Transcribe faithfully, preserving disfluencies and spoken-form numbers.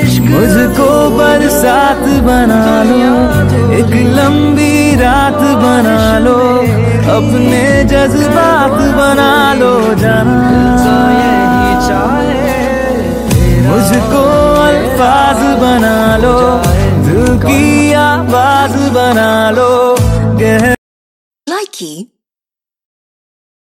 मुझको बरसात बना लो, एक लंबी रात बना लो, अपने जज्बात बना लो जाना। मुझको अल्फाज बना लो, दिल की आवाज बना लो। Likey